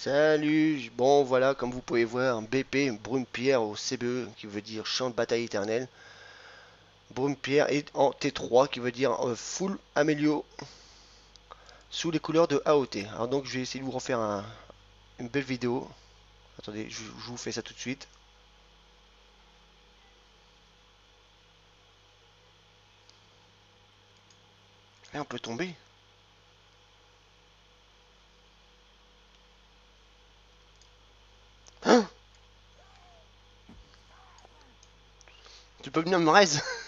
Salut, bon voilà, comme vous pouvez voir, un BP, une brume-pierre au CBE, qui veut dire champ de bataille éternel. Brume-pierre est en T3, qui veut dire full amélio, sous les couleurs de AOT. Alors donc je vais essayer de vous refaire une belle vidéo. Attendez, je vous fais ça tout de suite. Et on peut tomber. Hein? Tu peux venir me raise?